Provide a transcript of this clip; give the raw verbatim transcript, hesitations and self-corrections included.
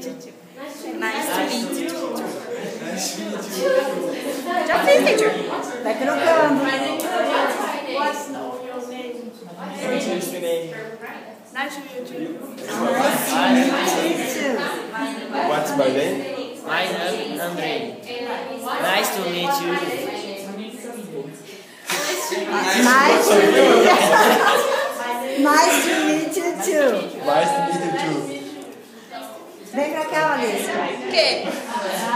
meet you too. Nice to meet you too. Nice to meet you. Já fiz, teacher. Vai trocando. What's your name? What's your name? Nice to meet you too. What's my name? My name is Andre. Nice to meet you. Nice to meet you. Nice to meet you too. Nice to meet you too. Vem pra cá, Alice. Que?